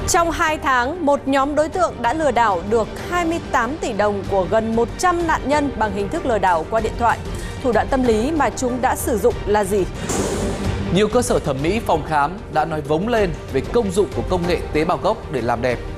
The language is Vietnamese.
Trong 2 tháng, một nhóm đối tượng đã lừa đảo được 28 tỷ đồng của gần 100 nạn nhân bằng hình thức lừa đảo qua điện thoại. Thủ đoạn tâm lý mà chúng đã sử dụng là gì? Nhiều cơ sở thẩm mỹ, phòng khám đã nói vống lên về công dụng của công nghệ tế bào gốc để làm đẹp.